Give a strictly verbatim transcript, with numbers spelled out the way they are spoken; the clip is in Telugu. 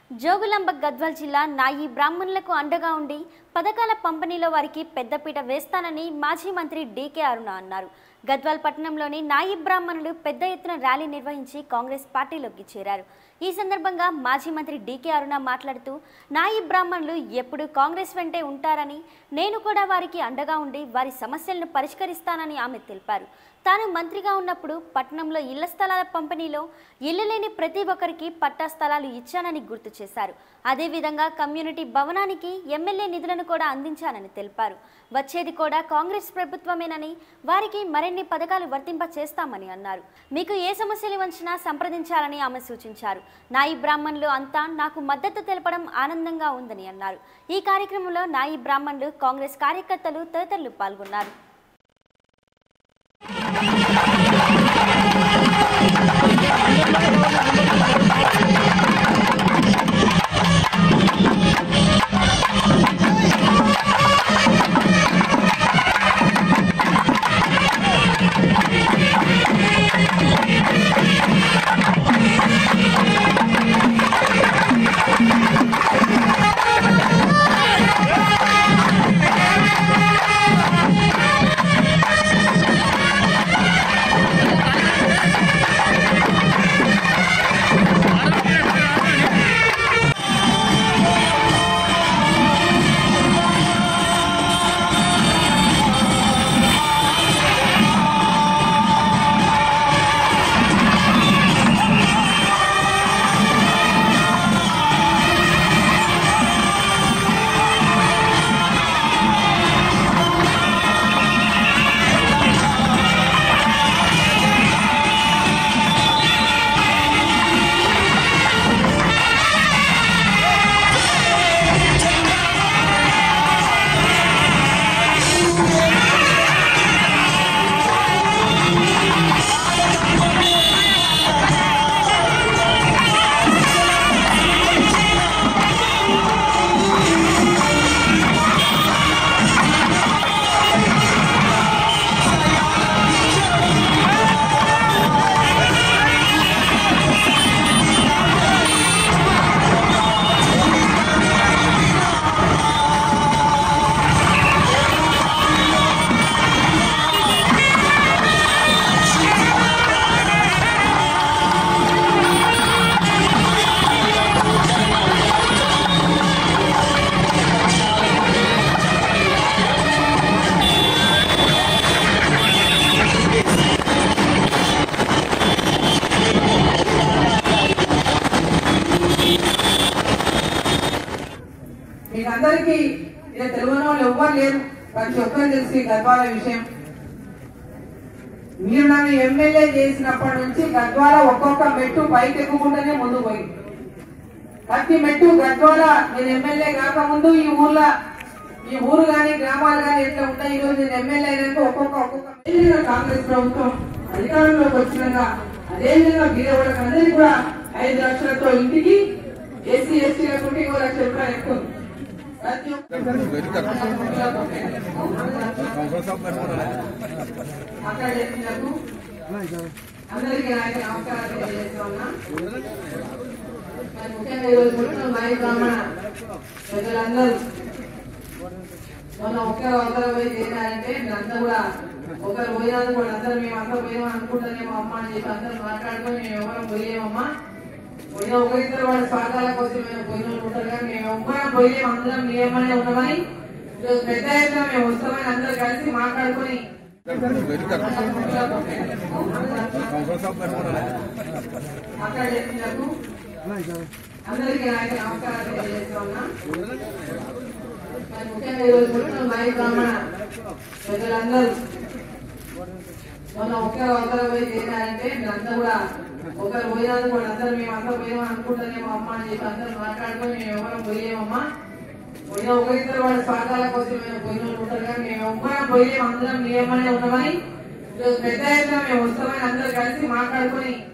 జోగులంబ గద్వాల్ జిల్లా నాయి బ్రాహ్మణులకు అండగా ఉండి పథకాల పంపిణీలో వారికి పెద్దపీట వేస్తానని మాజీ మంత్రి డీకే అరుణ అన్నారు. గద్వాల్ పట్టణంలోని నాయి బ్రాహ్మణులు పెద్ద ఎత్తున ర్యాలీ నిర్వహించి కాంగ్రెస్ పార్టీలోకి చేరారు. ఈ సందర్భంగా మాజీ మంత్రి డీకే అరుణ మాట్లాడుతూ నాయి బ్రాహ్మణులు ఎప్పుడు కాంగ్రెస్ వెంటే ఉంటారని, నేను కూడా వారికి అండగా ఉండి వారి సమస్యలను పరిష్కరిస్తానని ఆమె తెలిపారు. తాను మంత్రిగా ఉన్నప్పుడు పట్టణంలో ఇళ్ల స్థలాల పంపిణీలో ఇల్లు లేని ప్రతి ఒక్కరికి పట్టా స్థలాలు ఇచ్చానని గుర్తు చేశారు. అదేవిధంగా కమ్యూనిటీ భవనానికి ఎమ్మెల్యే నిధులను కూడా అందించానని తెలిపారు. వచ్చేది కూడా కాంగ్రెస్ ప్రభుత్వమేనని, వారికి మరిన్ని పథకాలు వర్తింప చేస్తామని అన్నారు. మీకు ఏ సమస్యలు వచ్చినా సంప్రదించాలని ఆమె సూచించారు. నాయి బ్రాహ్మణులు అంతా నాకు మద్దతు తెలపడం ఆనందంగా ఉందని అన్నారు. ఈ కార్యక్రమంలో నాయి బ్రాహ్మణులు, కాంగ్రెస్ కార్యకర్తలు తదితరులు పాల్గొన్నారు. మీకందరికీ ఇలా తెలియని వాళ్ళు ఎవ్వరు లేరు, ప్రతి ఒక్కరు తెలిసి గద్వాల విషయం. మీరు నన్ను ఎమ్మెల్యే చేసినప్పటి నుంచి గద్వాల ఒక్కొక్క మెట్టు పైకి ఎక్కుకుంటూనే ముందు పోయి ప్రతి మెట్టు గద్వాల నేను ఎమ్మెల్యే కాకముందు ఈ ఊర్లో ఈ ఊరు కానీ గ్రామాలు కానీ ఎట్లా ఉంటాయి, ఈ రోజు నేను ఎమ్మెల్యే అయినాక ఒక్కొక్క ఒక్కొక్క కాంగ్రెస్ ప్రభుత్వం అధికారంలోకి వచ్చినాక అదేవిధంగా బీదవాళ్ళకి అందరికీ కూడా ఐదు లక్షలతో ఇంటికి, ఎస్సీ ఎస్టీలకు ఇంకో లక్ష రూపాయలు ఎక్కువ అందరికీ నమస్కారాలు తెలియజేస్తా ఉన్నా. ముఖ్యంగా ఈరోజు పుట్టిన నాయి బ్రాహ్మణ ప్రజలందరూ మొన్న ఒక్కరు ఒకరు పోయి చేశారంటే మీరంతా కూడా ఒకరు పోయినందుకు కూడా అందరూ మేము అందరూ పోయామని అనుకుంటానేమో అమ్మ అని చెప్పి అందరూ మాట్లాడుకొని మేము ఎవరం పోయేమమ్మా, పోయిన ఒకరిద్దరు వాళ్ళ స్వార్థాల కోసం మేము పోయిన ఉంటారు కానీ మేము ఎవ్వరం పోయలేము, అందరం మీరేమనే ఉన్నామని ఈరోజు పెద్ద ఎత్తున మేము వస్తామని అందరూ కలిసి మాట్లాడుకొని అక్కడ చెప్పినట్టు అందరికీ నమస్కారాలు తెలియజేస్తా ఉన్నా. ముఖ్యంగా ఈరోజు పుట్టిన నాయి బ్రాహ్మణ ప్రజలందరూ మొన్న ఒక్కరు ఒకరు పోయి చేశారంటే మీరంతా కూడా ఒకరు పోయినందుకు కూడా అందరూ మేము అందరూ పోయామని అనుకుంటానేమో అమ్మ అని చెప్పి అందరూ మాట్లాడుకొని మేము ఎవరం పోయలేమమ్మా, పోయిన ఒకరిద్దరు వాళ్ళ స్వార్థాల కోసం మేము పోయిన ఉంటారు కానీ మేము ఎవ్వరం పోయలేము, అందరం మీరేమనే ఉన్నామని ఈరోజు పెద్ద ఎత్తున మేము వస్తామని అందరూ కలిసి మాట్లాడుకొని